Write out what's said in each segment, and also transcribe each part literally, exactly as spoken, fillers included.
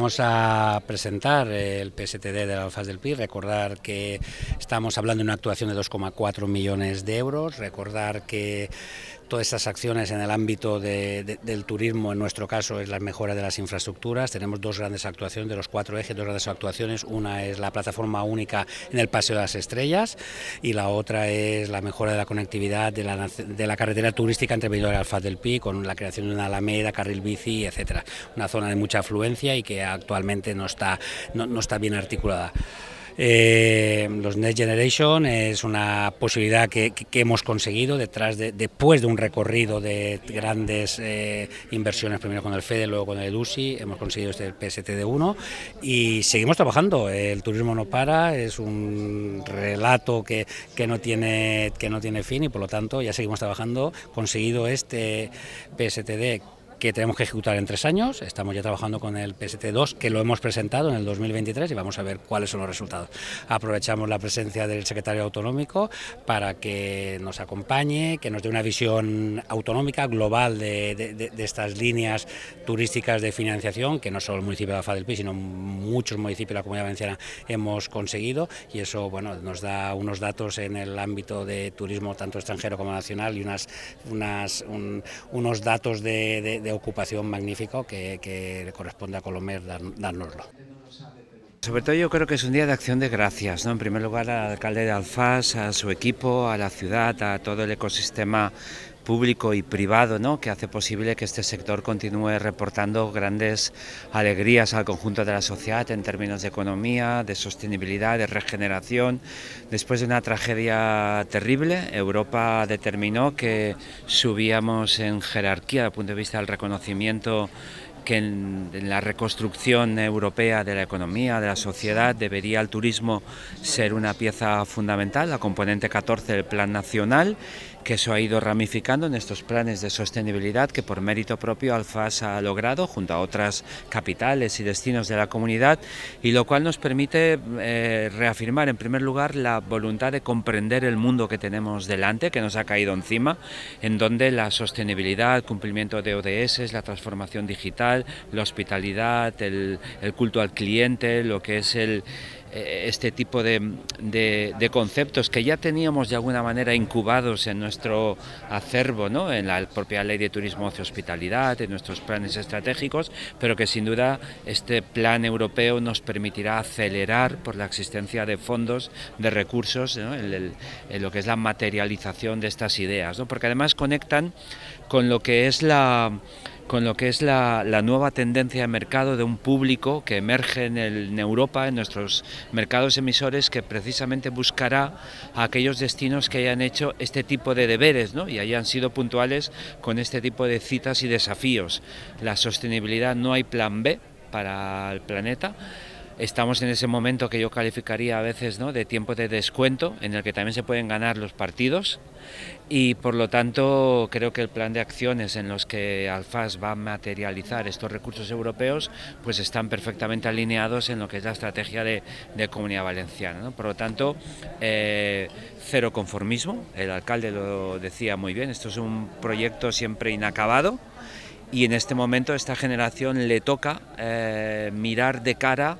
vamos a presentar el P S T D de la Alfaz del Pi. Recordar que estamos hablando de una actuación de dos coma cuatro millones de euros. Recordar que todas estas acciones en el ámbito de, de, del turismo, en nuestro caso, es la mejora de las infraestructuras. Tenemos dos grandes actuaciones de los cuatro ejes, dos grandes actuaciones. Una es la plataforma única en el Paseo de las Estrellas y la otra es la mejora de la conectividad de la, de la carretera turística entre Benidorm y Alfaz del Pi, con la creación de una alameda, carril bici, etcétera. Una zona de mucha afluencia y que actualmente no está, no, no está bien articulada. Eh, los Next Generation es una posibilidad que, que, que hemos conseguido detrás de, después de un recorrido de grandes eh, inversiones, primero con el FEDE, luego con el EDUSI, hemos conseguido este P S T D uno y seguimos trabajando. El turismo no para, es un relato que, que, no tiene, que no tiene fin y por lo tanto ya seguimos trabajando, conseguido este P S T D que tenemos que ejecutar en tres años. Estamos ya trabajando con el P S T dos, que lo hemos presentado en el dos mil veintitrés y vamos a ver cuáles son los resultados. Aprovechamos la presencia del secretario autonómico para que nos acompañe, que nos dé una visión autonómica, global de, de, de, de estas líneas turísticas de financiación, que no solo el municipio de Alfaz del Pi, sino muchos municipios de la Comunidad Valenciana hemos conseguido, y eso bueno, nos da unos datos en el ámbito de turismo tanto extranjero como nacional y unas, unas, un, unos datos de, de de ocupación magnífico que, que le corresponde a Colomer dar, dárnoslo. Sobre todo yo creo que es un día de acción de gracias, ¿no? En primer lugar al alcalde de Alfaz, a su equipo, a la ciudad, a todo el ecosistema público y privado, ¿no?, que hace posible que este sector continúe reportando grandes alegrías al conjunto de la sociedad en términos de economía, de sostenibilidad, de regeneración. Después de una tragedia terrible, Europa determinó que subíamos en jerarquía desde el punto de vista del reconocimiento que en, en la reconstrucción europea de la economía, de la sociedad, debería el turismo ser una pieza fundamental, la componente catorce del Plan Nacional, que eso ha ido ramificando en estos planes de sostenibilidad que por mérito propio Alfaz ha logrado junto a otras capitales y destinos de la comunidad, y lo cual nos permite eh, reafirmar en primer lugar la voluntad de comprender el mundo que tenemos delante, que nos ha caído encima, en donde la sostenibilidad, el cumplimiento de O D S, la transformación digital, la hospitalidad, el, el culto al cliente, lo que es el este tipo de, de, de conceptos que ya teníamos de alguna manera incubados en nuestro acervo, ¿no?, en la propia Ley de Turismo, Ocio, Hospitalidad, en nuestros planes estratégicos, pero que sin duda este plan europeo nos permitirá acelerar por la existencia de fondos, de recursos, ¿no?, en, el, en lo que es la materialización de estas ideas, ¿no?, porque además conectan con lo que es la... con lo que es la, la nueva tendencia de mercado de un público que emerge en, el, en Europa, en nuestros mercados emisores, que precisamente buscará a aquellos destinos que hayan hecho este tipo de deberes, ¿no?, y hayan sido puntuales con este tipo de citas y desafíos. La sostenibilidad, no hay plan B para el planeta. Estamos en ese momento que yo calificaría a veces, ¿no?, de tiempo de descuento, en el que también se pueden ganar los partidos, y por lo tanto creo que el plan de acciones en los que Alfaz va a materializar estos recursos europeos pues están perfectamente alineados en lo que es la estrategia de, de Comunidad Valenciana, ¿no? Por lo tanto, eh, cero conformismo, el alcalde lo decía muy bien, esto es un proyecto siempre inacabado, y en este momento a esta generación le toca eh, mirar de cara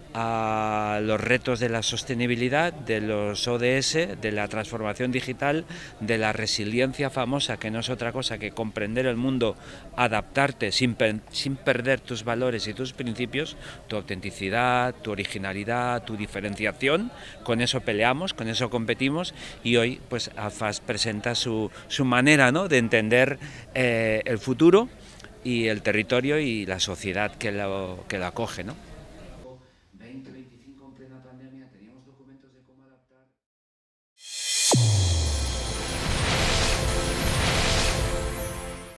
a los retos de la sostenibilidad, de los O D S, de la transformación digital, de la resiliencia famosa, que no es otra cosa que comprender el mundo, adaptarte sin, per sin perder tus valores y tus principios, tu autenticidad, tu originalidad, tu diferenciación. Con eso peleamos, con eso competimos, y hoy pues Alfaz presenta su, su manera, ¿no?, de entender eh, el futuro y el territorio y la sociedad que lo, que lo acoge, ¿no? veinte veinticinco en plena pandemia, teníamos documentos de cómo adaptar.